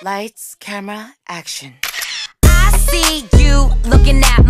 Lights, camera, action. I see you looking at